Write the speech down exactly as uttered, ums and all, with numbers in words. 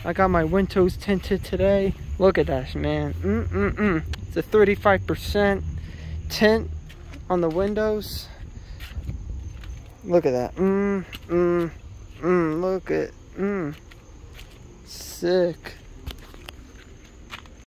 I got my windows tinted today. Look at that, man. Mm-mm-mm. It's a thirty-five percent tint on the windows. Look at that. Mm, mm, mm. Look at, mm. Sick.